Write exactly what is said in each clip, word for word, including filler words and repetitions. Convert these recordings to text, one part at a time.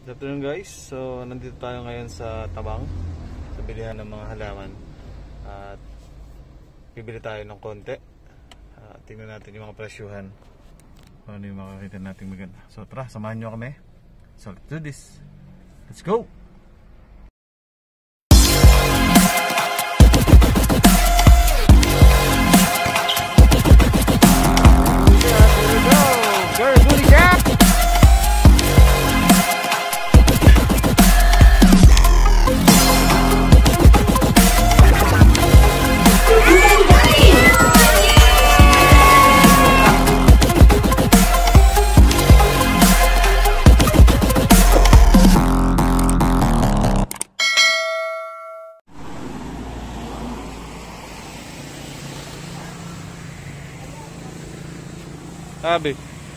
Good afternoon guys, so nandito tayo ngayon sa Tabang sa bilihan ng mga halaman at bibili tayo ng konti. Uh, tingnan natin yung mga presyuhan, ano yung makakita natin maganda. So tara, samahan nyo kami. So let's do this. Let's go! Sabi.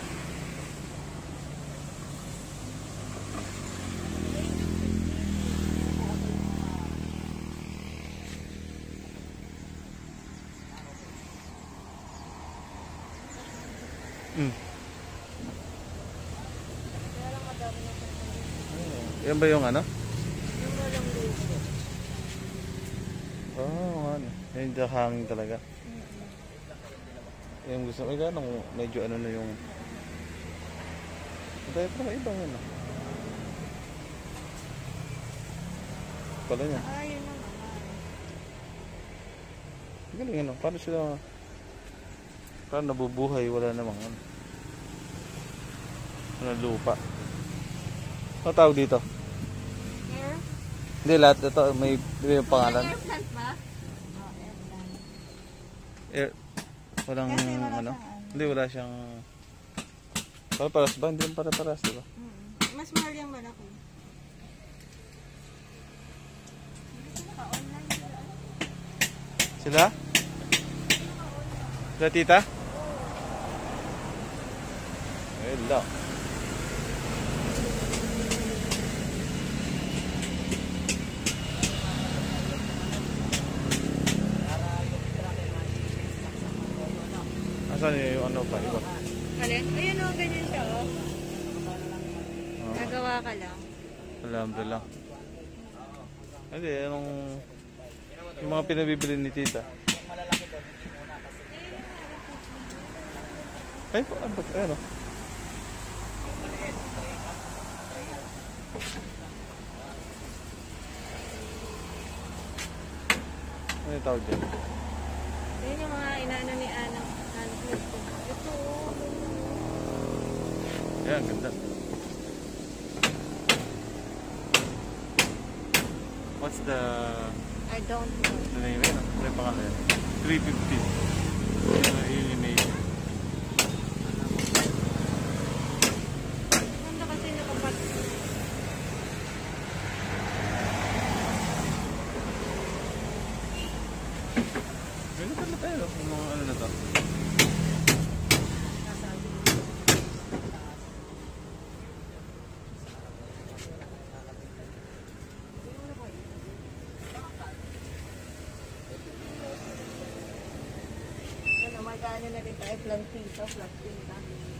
Hmm. Yan ba yung ano? Yung walang lupo. Oh, ano. Yan yung hangin talaga. Yung gusto ko, ganong medyo ano na yung dahil pa may ibang ano pala niya. Ah, yun naman. Galing ano, paano sila paano nabubuhay, wala namang ano ano lupa. Ano tawag dito? Air? Hindi, lahat ito may, may pangalan. Air plant ba? Oo, air plant. Air, walang Kasi wala ano, siyang ano. hindi wala siyang para-paras ba? Hindi yung para-paras, diba? Mm-hmm. Mas mahal yung malaki. Sila? Sila tita? Hello. Asan yung ano pa? Iba? Alin? Ayun o, ganyan siya o. Oh. Nagawa ka lang. Alhamdulillah. Hindi, anong yung mga pinabibili ni tita? Ay, ano ba? Ano? Ano yung tawag dyan? Ayun yung mga inaano ni Ana. Ito o. Ayan, ganda. What's the I don't know. the name? Ano? Ano yung pangalan? three fifty. Yun, yun yung name. Ganda kasi nakapat. Ganda pala tayo, no? Yung mga ano na to. Ano, magkano na rin tayo plantita, plantita.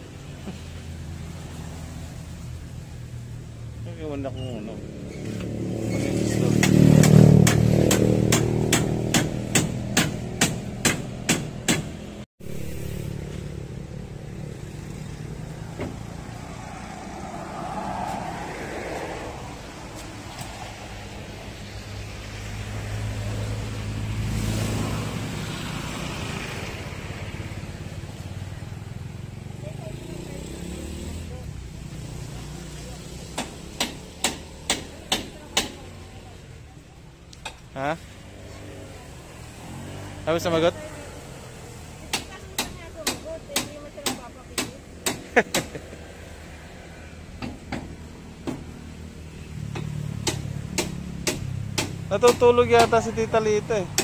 Nagawan na kung ano. Gusto. Ha? Ayaw sumagot? Natutulog yata si Tita Lita eh.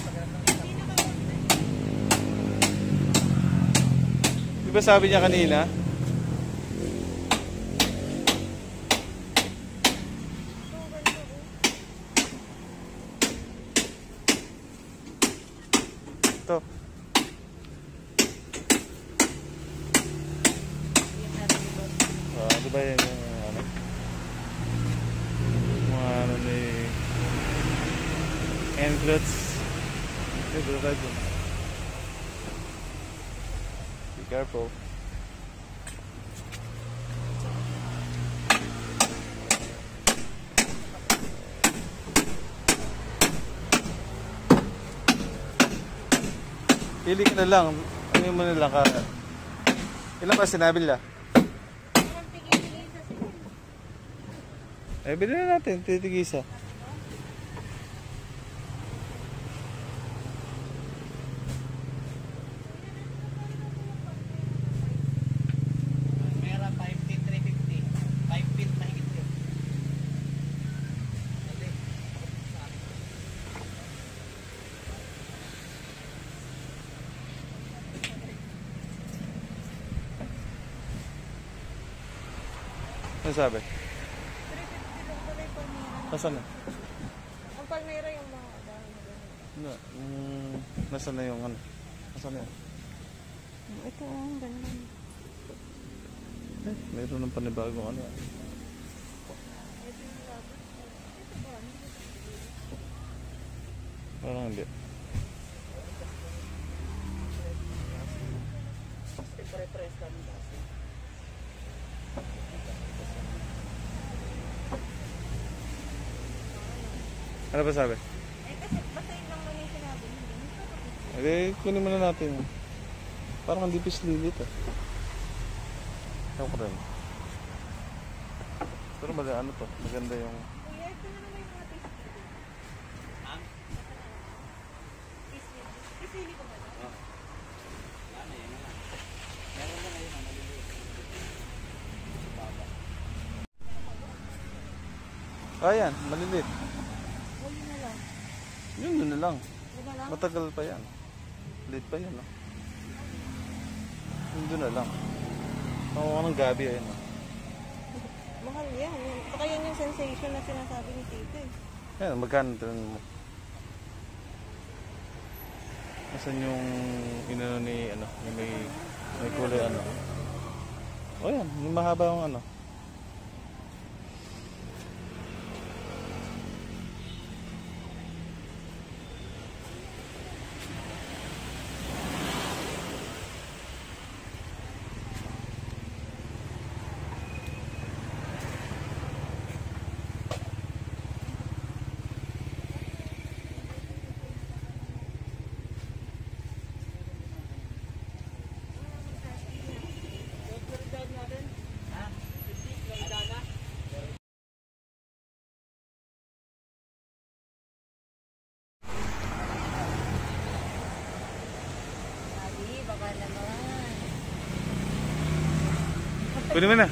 Di ba sabi niya kanina? Ito. Ah, di ba yan yung ano? nine clutch. Okay, bro, right dun. Be careful. Pili ka na lang. Ano mo na lang ka. Ilan ba sinabi nila? Eh, bilhin na natin. Titigisa. Meron five feet, three fifty. five feet mahigit yun. Ano sabi? Nasaan na? Ang palmera yung mga dahil na ganun. Ano? Mm, nasaan na yung ano? Nasaan na yun? Ito ang ganun. Eh, mayroon ng panibagong ano. Parang hindi. Pare-pares kami kasi. Ano ba sabi? Eh kasi basta yun lang muna yung sinabi mo. Eh, kunin muna natin. Parang hindi pislilit eh. Ewan ko rin. Pero mag ano to, maganda yung... Kuya, ito na naman yung mga taste. Ha? Pisili ko ba ito? Oo. Wala na, yan na lang. Meron na ngayon ang maliliit. Baba. Ah, yan, malilit. Huli na lang. Yun, yun na lang. Huli na lang? Matagal pa yan. Late pa yan, no? Yun doon na lang. Ako ng gabi, ayun, no? Mahal yan. Baka yan yung sensation na sinasabi ni Tito eh. Yan, magkano ito mo? Nasaan yung inano ni, ano, yung may, may kulay, ano? O yan, yung mahaba yung ano. Sabi, baka naman. Pwede mo na.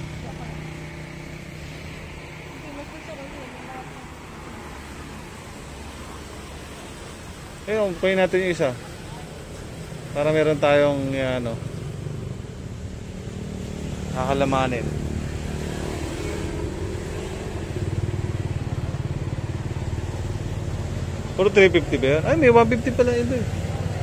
Hindi, mas gusto ko yun. Ayun, kunin natin yung isa. Para meron tayong, yan, ano, kakalamanin. Puro three fifty ba yan? Ay, may one fifty pala ito eh.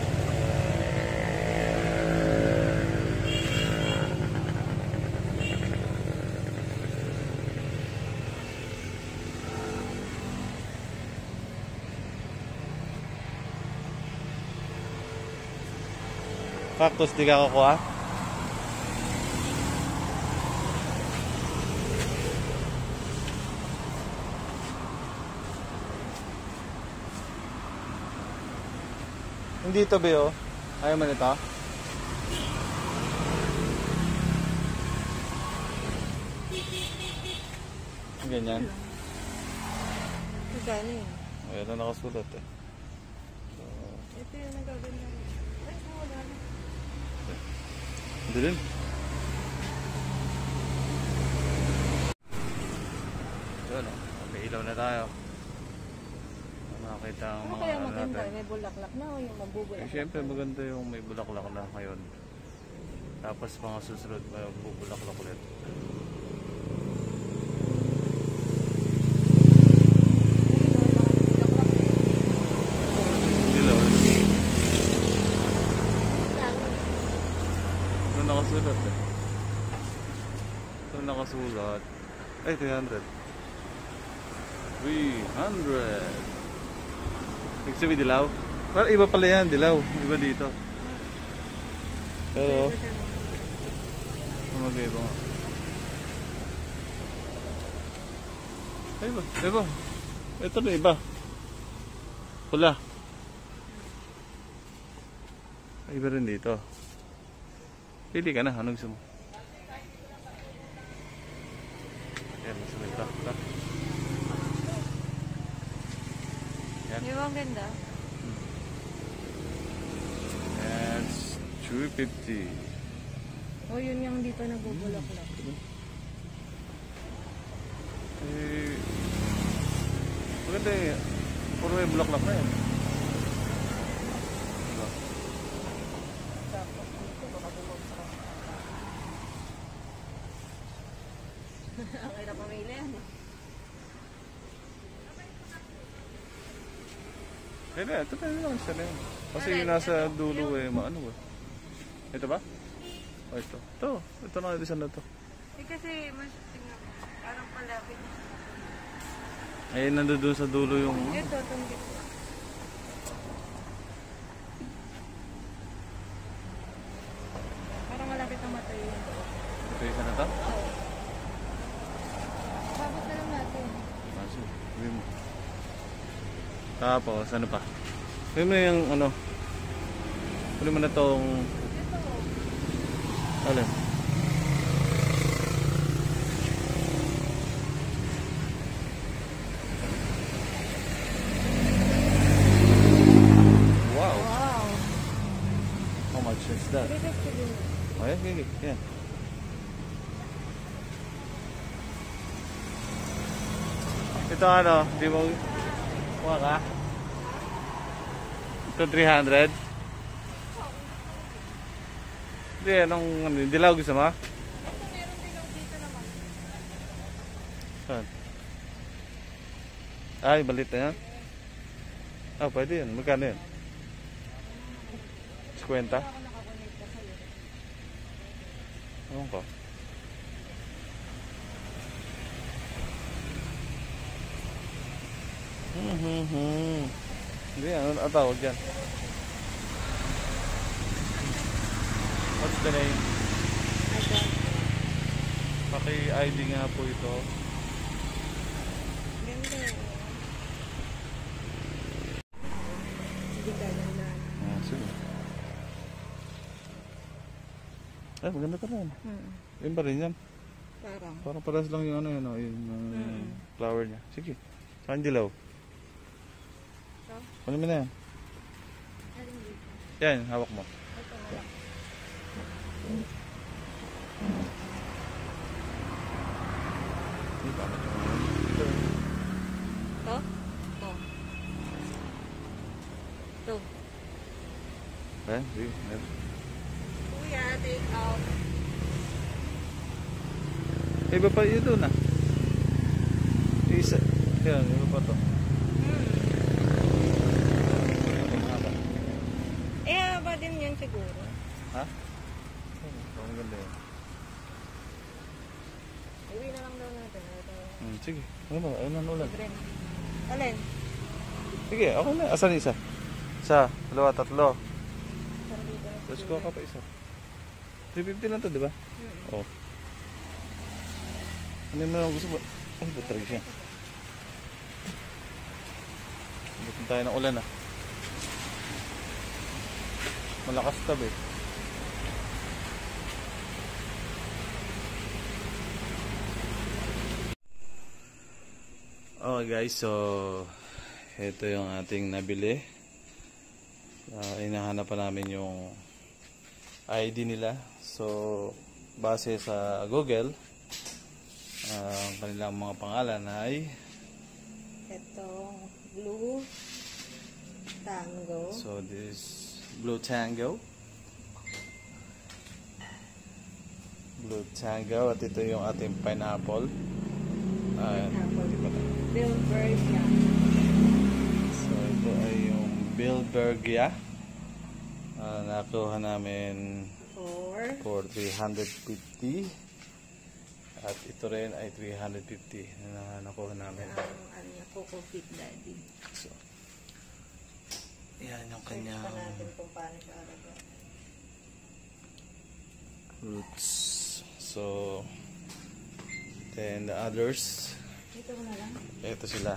Cactus, di ka kukuha? Hindi ito, Beo. Ayaw mo nito? Ganyan. Magkano yun? Ayan na nakasulat eh. So, Ito yung nagaganda. Ay, wala na. hindi din. So, ano, may ilaw na tayo. Makakita ang Ano mga kaya ano maganda? natin. May bulaklak na o yung mabubulaklak? Eh, syempre maganda yung may bulaklak na ngayon. Tapos mga susunod may bubulaklak ulit. Ilaw. Ano nakasulat eh? Ano nakasulat? Ay, three hundred. three hundred. Ibig sabihin dilaw. Well, iba pala yan, dilaw. Iba dito. Pero, mag-iba nga. Ay ba? Iba. Ito na iba. Pula. Ay, iba rin dito. Pili ka na. Anong gusto mo? Ayan, gusto mo ito. Ito. Ayan. Di ba ang ganda? That's two fifty. O yun yung dito nabubulok-lok. Eh, maganda eh. Puro may bulaklak na yan. Diba? Tapos dito baka bumagsak. Ang hirap pamili yan. Kaya na, ito tayo lang isa na yun. Kasi yung nasa dulo eh, maano eh. Ito ba? O ito. Ito. Ito na isa na ito. Eh kasi mas tingnan ko, parang palapit. Eh, nandoon sa dulo yung... Ito, itong dito. Parang malapit ang mata yun. Ito isa na ito? Oo. Babot na lang natin. Maso. Sabi mo. Tapos, ano pa? Sabi mo yung ano... Puli mo na itong... Ito. Alin? Wow! Wow. How much is that? Dito sa dulo. Oh, yan, yan, yan. Ito ano, di mo... Kuha ka? Ito three hundred? Hindi, anong... Ano, dilaw gusto mo? Ito meron dilaw dito naman. Saan? Ay, balit na yan? Ah, pwede yan. Magkano yan? fifty? Ako nakakonect ka sa'yo. Ewan ko. Hmm, hindi, ano ang tawag yan? What's the name? Ito. Paki-I D nga po ito. Ganda. Hindi ka ganda. Ah, sige. Ay, maganda pa rin. Hmm. Yun pa rin yan. Parang. Parang paras lang yung ano yun, oh, yung uh, Mm. flower niya. Sige. Saan dilaw? Ito. Ano mo na yan? Alin dito? Yan, hawak mo. Ito na lang. Hindi pa naman yung ito. Ito? Ito. Ito. Eh, sige. Meron. Kuya, take out. Eh, iba pa yun doon ah. Isa. Yan, iba pa to. Hmm. Ito, mahaba. Eh, haba din yan siguro. Ha? Ito, ang ganda yun. Uwi na lang daw natin. Ito. Hmm, sige. Ano ba? Ayun ang ulan. Green. Alin? Sige, okay na. Asan isa? Isa, dalawa, tatlo. Parang dito na Let's siguro. go ka pa isa. three fifty lang to, di ba? Hmm. Oh. Ano mo lang gusto mo? Ay, battery siya. Butin tayo ng ulan ah. Malakas tabi. Okay guys, so ito yung ating nabili. Uh, inahanap pa namin yung I D nila. So base sa Google, uh, ang kanilang mga pangalan ay Ito, Blue Tango. so this Blue Tango. Blue Tango at ito yung ating pineapple. Uh, Pineapple. Bilbergia. So ito ay yung Bilbergia. Uh, nakuha namin Four. for three hundred fifty. At ito rin ay three hundred fifty na nakuha namin. Ang ano, Coco Fit Daddy. So, Yan yung Search kanyang pa natin kung paano siya alaga. roots. So, then the others, Dito mo na lang. ito sila.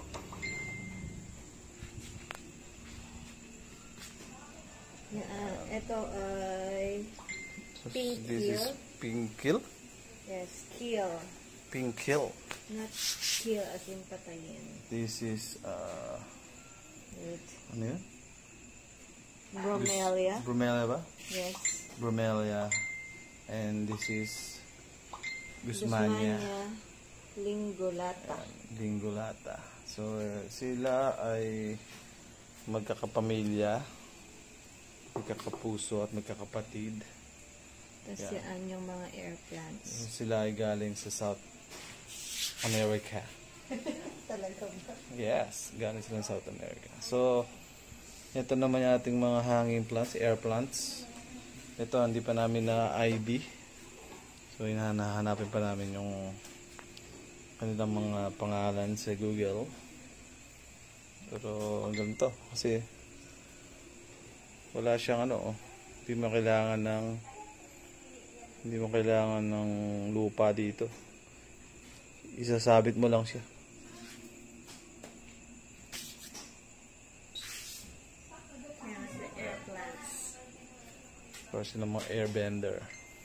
Yeah, uh, ito ay So, Pink this kill. is pink kill. yes, kill. Pink kill. Not kill as in patayin. This is, uh, Wait. ano yun? Bromelia. Bromelia ba? Yes. Bromelia. And this is Guzmania. Lingulata. Lingulata. So, uh, sila ay magkakapamilya, magkakapuso at magkakapatid. Tapos Yeah. yan yung mga air plants. Sila ay galing sa South America. Talaga ba? Yes, galing sila sa South America. So, ito naman yung ating mga hanging plants, air plants. Ito, hindi pa namin na I D. So, hinahanapin pa namin yung kanilang mga pangalan sa Google. Pero, ang ganito. Kasi, wala siyang ano, oh. Hindi mo kailangan ng hindi mo kailangan ng lupa dito. Isasabit mo lang siya. Yan, the air plants. Para sila mga airbender.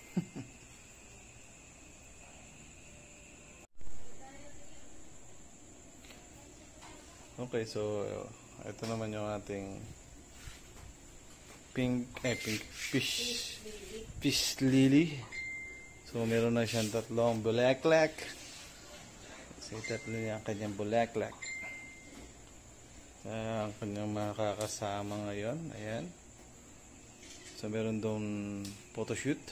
Okay, so ito naman yung ating pink, eh pink fish fish lily. So meron na siyang tatlong bulaklak. So tatlo niya ang kanyang bulaklak. Uh, ang kanyang mga kakasama ngayon. Ayan. So meron doon photoshoot.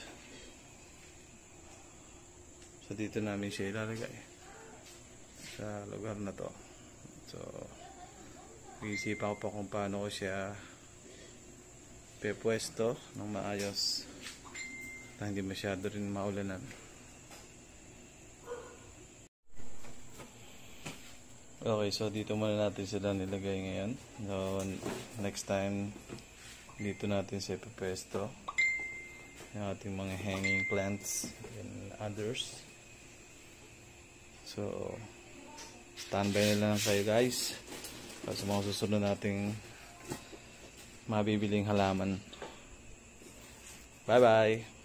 So dito namin siya ilalagay sa lugar na to. So iisipan ko pa kung paano ko siya pepwesto ng maayos na hindi masyado rin maulanan. Okay, so dito muna natin sila nilagay ngayon. So next time dito natin siya pepwesto yung ating mga hanging plants and others. So standby na lang kayo guys para sa mga susunod nating mabibiling halaman. Bye bye!